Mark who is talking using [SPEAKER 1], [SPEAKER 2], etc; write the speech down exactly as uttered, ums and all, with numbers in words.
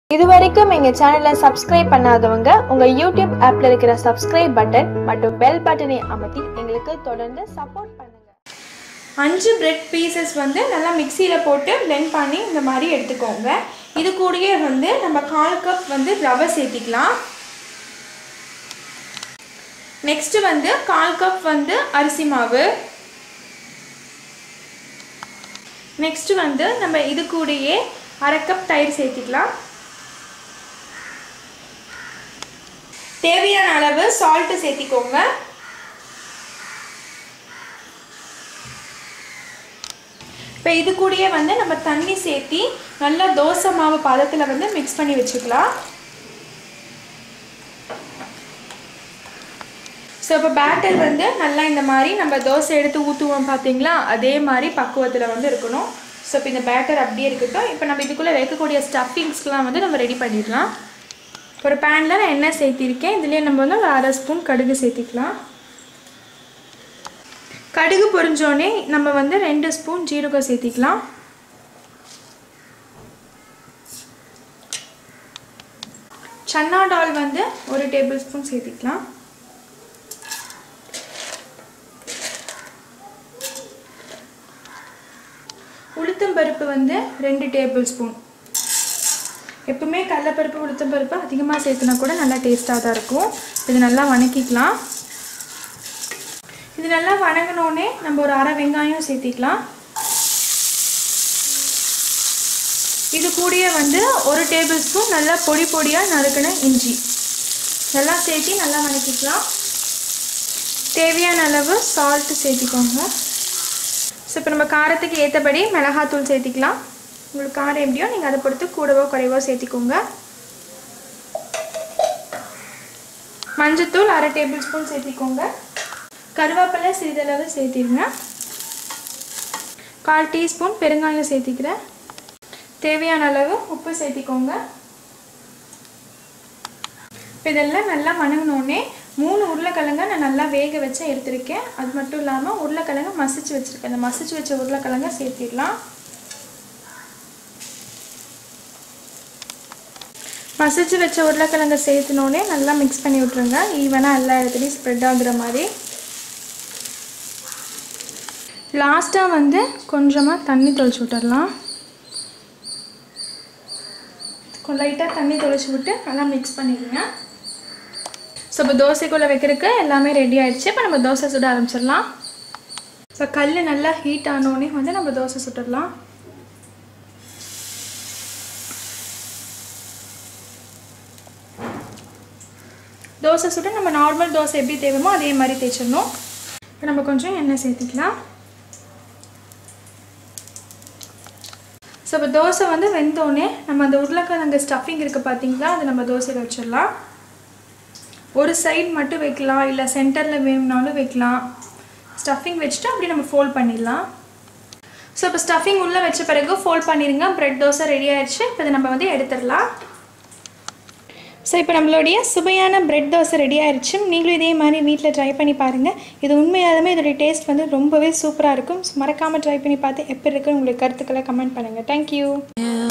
[SPEAKER 1] இதுவரைக்கும் எங்க சேனலை சப்ஸ்கிரைப் பண்ணாதவங்க உங்க யூடியூப் ஆப்ல இருக்கிற சப்ஸ்கிரைப் பட்டன் மற்றும் பெல் பட்டனை அமர்த்தி எங்களுக்கு தொடர்ந்து சப்போர்ட் பண்ணுங்க.
[SPEAKER 2] அஞ்சு பிரெட் பீசஸ் வந்து நல்லா மிக்சியில் போட்டு பிளெண்ட் பண்ணி இந்த மாதிரி எடுத்துக்கோங்க. இது கூடயே வந்து நம்ம கால் கப் வந்து ரவை சேர்த்திக்கலாம். நெக்ஸ்ட் வந்து கால் கப் வந்து அரிசி மாவு. நெக்ஸ்ட் வந்து நம்ம இது கூடயே அரை கப் தயிர் சேர்த்திக்கலாம். தேவையான அளவு சால்ட் சேர்த்திக்கோங்க. இப்போ இது கூடயே வந்து நம்ம தண்ணி சேர்த்தி நல்லா தோசை மாவு பதத்தில் வந்து மிக்ஸ் பண்ணி வச்சுக்கலாம். ஸோ இப்போ பேட்டர் வந்து நல்லா இந்த மாதிரி நம்ம தோசை எடுத்து ஊற்றுவோம் பார்த்தீங்களா, அதே மாதிரி பக்குவத்தில் வந்து இருக்கணும். ஸோ இப்போ இந்த பேட்டர் அப்படியே இருக்கட்டும். இப்போ நம்ம இதுக்குள்ளே வைக்கக்கூடிய ஸ்டஃபிங்ஸ்க்கெலாம் வந்து நம்ம ரெடி பண்ணிடலாம். ஒரு பேனில் நான் எண்ணெய் சேர்த்திருக்கேன். இதுலேயே நம்ம வந்து ஒரு அரை ஸ்பூன் கடுகு சேர்த்திக்கலாம். கடுகு பொரிஞ்சோடனே நம்ம வந்து ரெண்டு ஸ்பூன் ஜீரகம் சேர்த்திக்கலாம். சன்னா டால் வந்து ஒரு டேபிள் ஸ்பூன் சேர்த்திக்கலாம். உளுத்தம் பருப்பு வந்து ரெண்டு டேபிள் ஸ்பூன். எப்பவுமே கடலைப்பருப்பு உளுத்தம் பருப்பு அதிகமாக சேர்த்துனா கூட நல்லா டேஸ்ட்டாக தான் இருக்கும். இது நல்லா வணக்கிக்கலாம். இது நல்லா வணங்கினோடனே நம்ம ஒரு அரை வெங்காயம் சேர்த்திக்கலாம். இது கூடயே வந்து ஒரு டேபிள் ஸ்பூன் நல்லா பொடி பொடியாக நறுக்கின இஞ்சி நல்லா சேர்த்தி நல்லா வணக்கிக்கலாம். தேவையான அளவு சால்ட்டு சேர்த்திக்கோங்க. ஸோ இப்போ நம்ம காரத்துக்கு ஏற்றபடி மிளகாத்தூள் சேர்த்திக்கலாம். உங்களுக்கு காரம் எப்படியோ நீங்கள் அதை பொறுத்து கூடவோ குறைவோ சேர்த்திக்கோங்க. மஞ்சத்தூள் அரை டேபிள் ஸ்பூன் சேர்த்திக்கோங்க. கருவேப்பிலை சிறிதளவு சேர்த்திடுங்க. கால் டீஸ்பூன் பெருங்காயம் சேர்த்திக்கிறேன். தேவையான அளவு உப்பு சேர்த்திக்கோங்க. இப்போ இதெல்லாம் நல்லா வணங்கினோடனே மூணு உருளைக்கிழங்க நான் நல்லா வேக வச்சு எடுத்துருக்கேன். அது மட்டும் இல்லாமல் உருளைக்கிழங்க மசிச்சு வச்சுருக்கேன். அந்த மசிச்சு வச்ச உருளைக்கிழங்க சேர்த்திடலாம். மசிச்சு வச்ச உருளைக்கிழங்க சேர்த்துனோடனே நல்லா மிக்ஸ் பண்ணி விட்ருங்க. ஈவனாக எல்லா இடத்துலையும் ஸ்ப்ரெட் ஆகுற மாதிரி. லாஸ்ட்டாக வந்து கொஞ்சமாக தண்ணி தொளிச்சு விட்டுடலாம். லைட்டாக தண்ணி தொளிச்சு விட்டு நல்லா மிக்ஸ் பண்ணிடுங்க. ஸோ இப்போ தோசைக்குள்ளே வைக்கிறதுக்கு எல்லாமே ரெடி ஆகிடுச்சு. இப்போ நம்ம தோசை சுட ஆரம்பிச்சிடலாம். ஸோ கல் நல்லா ஹீட் ஆனோடனே வந்து நம்ம தோசை சுட்டுடலாம். தோசை சுட்டு நம்ம நார்மல் தோசை எப்படி தேவைமோ அதே மாதிரி தேய்ச்சிடணும். இப்போ நம்ம கொஞ்சம் எண்ணெய் சேர்த்திக்கலாம். ஸோ இப்போ தோசை வந்து வெந்தோடனே நம்ம அந்த உருளைக்கிழங்கு ஸ்டஃபிங் இருக்குது பார்த்தீங்களா, அது நம்ம தோசையில் வச்சிடலாம். ஒரு சைடு மட்டும் வைக்கலாம், இல்லை சென்டரில் வேணும்னாலும் வைக்கலாம். ஸ்டஃபிங் வச்சுட்டு அப்படி நம்ம ஃபோல்ட் பண்ணிடலாம். ஸோ இப்போ ஸ்டஃபிங் உள்ளே வச்ச பிறகு ஃபோல்ட் பண்ணிடுங்க. ப்ரெட் தோசை ரெடி ஆகிடுச்சு. இப்போ இதை நம்ம வந்து எடுத்துடலாம். ஸோ இப்போ நம்மளுடைய சுவையான பிரெட் தோசை ரெடி ஆகிடுச்சு. நீங்களும் இதே மாதிரி வீட்டில் ட்ரை பண்ணி பாருங்கள். இது உண்மையாலுமே இதோடைய டேஸ்ட் வந்து ரொம்பவே சூப்பராக இருக்கும். ஸோ மறக்காமல் ட்ரை பண்ணி பார்த்து எப்படி இருக்குன்னு உங்களுக்கு கருத்துக்களை கமெண்ட் பண்ணுங்கள். தேங்க்யூ.